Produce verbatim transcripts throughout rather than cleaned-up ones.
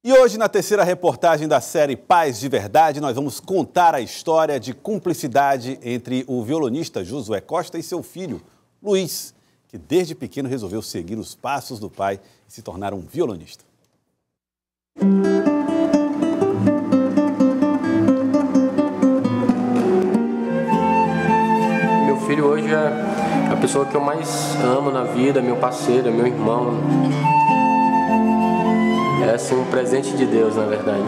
E hoje, na terceira reportagem da série Pais de Verdade, nós vamos contar a história de cumplicidade entre o violonista Josué Costa e seu filho, Luiz, que desde pequeno resolveu seguir os passos do pai e se tornar um violonista. Meu filho hoje é a pessoa que eu mais amo na vida, meu parceiro, meu irmão. É assim, um presente de Deus, na verdade.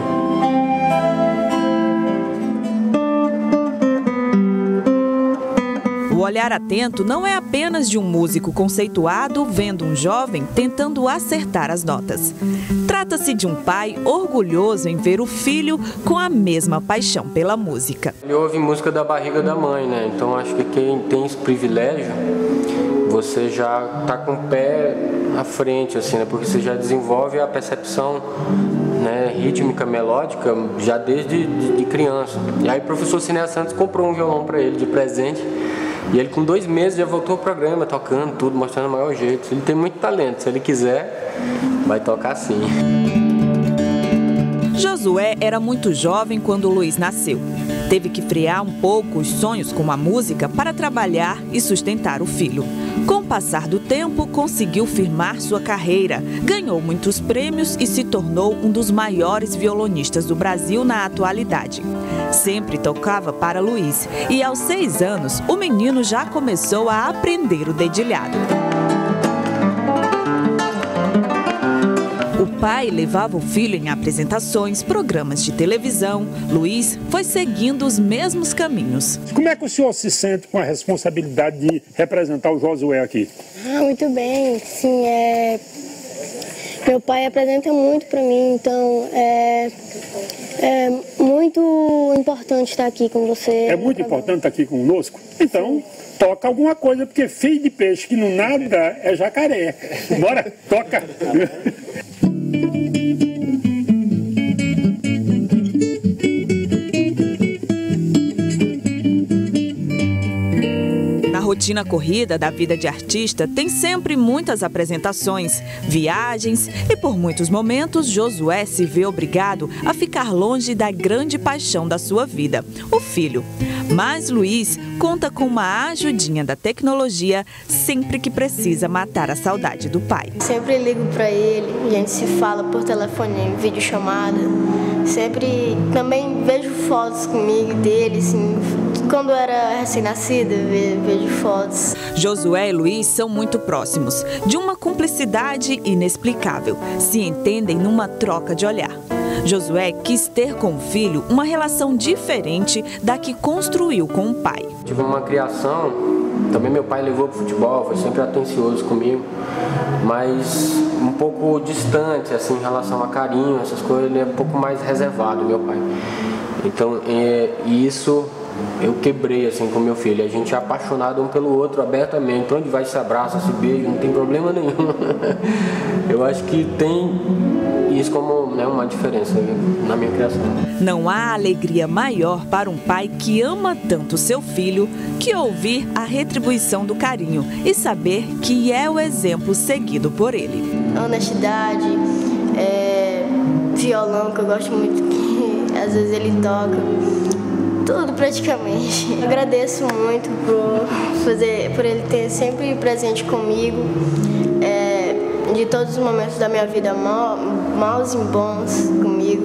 O olhar atento não é apenas de um músico conceituado vendo um jovem tentando acertar as notas. Trata-se de um pai orgulhoso em ver o filho com a mesma paixão pela música. Ele ouve música da barriga da mãe, né? Então acho que quem tem esse privilégio, você já está com o pé à frente, assim, né? Porque você já desenvolve a percepção, né, rítmica, melódica, já desde de, de criança. E aí o professor Cinéa Santos comprou um violão para ele de presente. E ele com dois meses já voltou ao programa, tocando tudo, mostrando o maior jeito. Ele tem muito talento, se ele quiser, vai tocar sim. Josué era muito jovem quando Luiz nasceu. Teve que frear um pouco os sonhos com a música para trabalhar e sustentar o filho. Com o passar do tempo, conseguiu firmar sua carreira, ganhou muitos prêmios e se tornou um dos maiores violonistas do Brasil na atualidade. Sempre tocava para Luiz e aos seis anos o menino já começou a aprender o dedilhado. O pai levava o filho em apresentações, programas de televisão. Luiz foi seguindo os mesmos caminhos. Como é que o senhor se sente com a responsabilidade de representar o Josué aqui? Ah, muito bem. Sim, é... Meu pai apresenta muito para mim, então é... é muito importante estar aqui com você. É muito importante estar aqui conosco? Então, toca alguma coisa, porque filho de peixe que não nada é jacaré. Bora, toca! Na rotina corrida da vida de artista, tem sempre muitas apresentações, viagens e, por muitos momentos, Josué se vê obrigado a ficar longe da grande paixão da sua vida, o filho. Mas Luiz conta com uma ajudinha da tecnologia sempre que precisa matar a saudade do pai. Sempre ligo para ele, a gente se fala por telefone, em videochamada. Sempre também vejo fotos comigo dele, assim, quando eu era recém-nascida, vejo fotos. Josué e Luiz são muito próximos, de uma cumplicidade inexplicável. Se entendem numa troca de olhar. Josué quis ter com o filho uma relação diferente da que construiu com o pai. Tive uma criação, também meu pai levou para o futebol, foi sempre atencioso comigo, mas um pouco distante, assim, em relação a carinho, essas coisas, ele é um pouco mais reservado, meu pai. Então, é, isso eu quebrei, assim, com meu filho. A gente é apaixonado um pelo outro abertamente, então onde vai se abraça, se beija, não tem problema nenhum. Eu acho que tem isso como, né, uma diferença na minha criação. Não há alegria maior para um pai que ama tanto seu filho que ouvir a retribuição do carinho e saber que é o exemplo seguido por ele. Honestidade, é, violão, que eu gosto muito, que às vezes ele toca, tudo praticamente. Eu agradeço muito por, fazer, por ele ter sempre presente comigo, é, de todos os momentos da minha vida, mal, maus e bons comigo.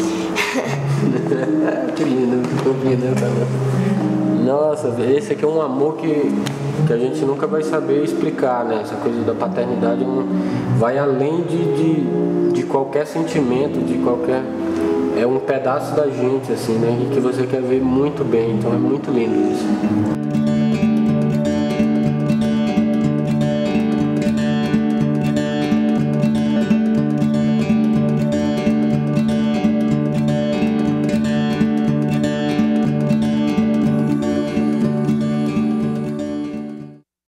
Que lindo, que lindo. Nossa, esse aqui é um amor que, que a gente nunca vai saber explicar, né? Essa coisa da paternidade um, vai além de, de, de qualquer sentimento, de qualquer... É um pedaço da gente, assim, né? E que você quer ver muito bem, então é muito lindo isso.